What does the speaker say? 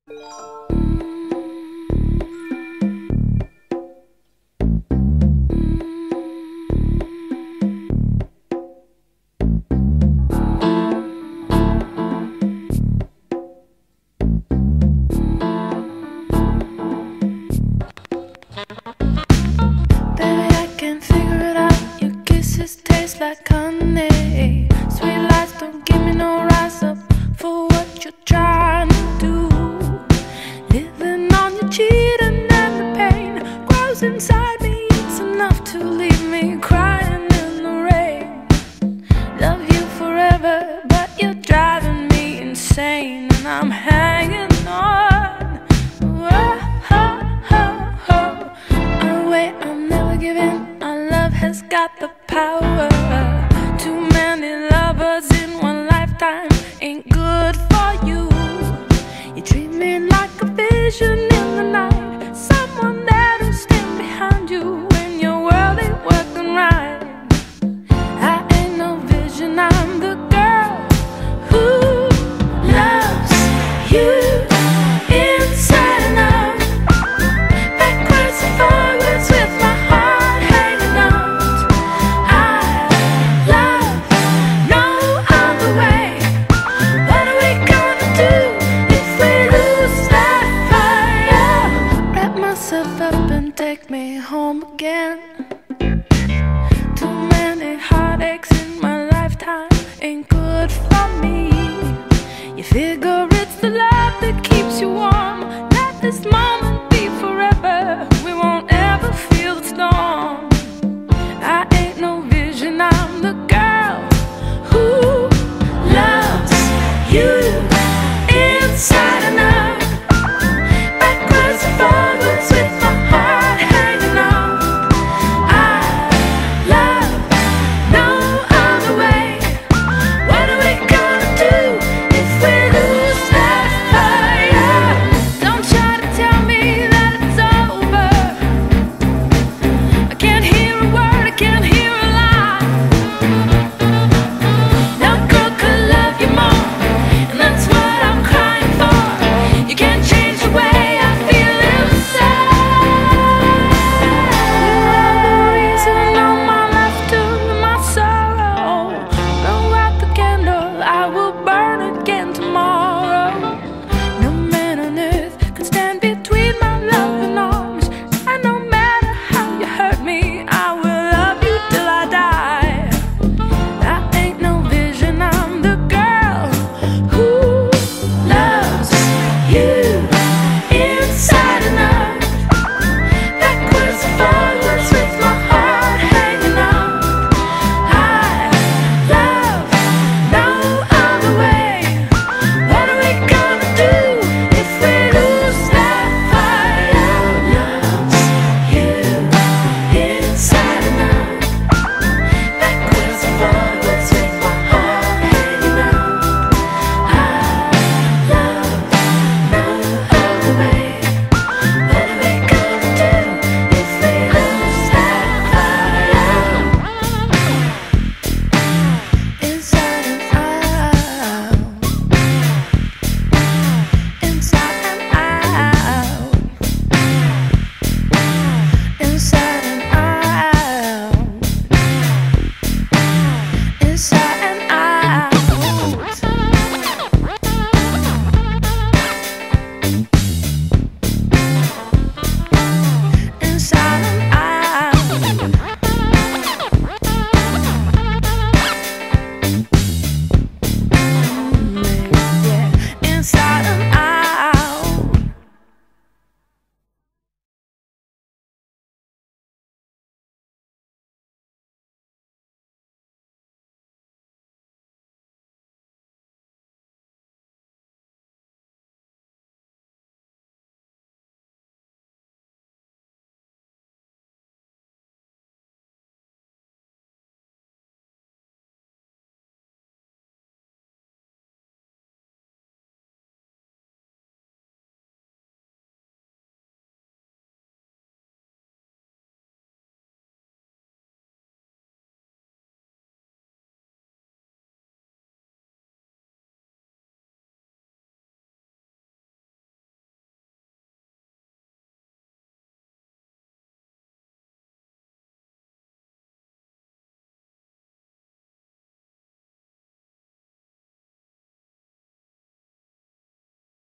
Taste like honey. Sweet lies don't give me no rise up for what you're trying to do. Living on your cheating and the pain grows inside me. It's enough to leave me crying in the rain. Love you forever, but you're driving me insane, and I'm hanging on. I'll wait, I'll never give in. Our love has got the power. Too many lovers in one lifetime ain't good for you. You treat me like a vision.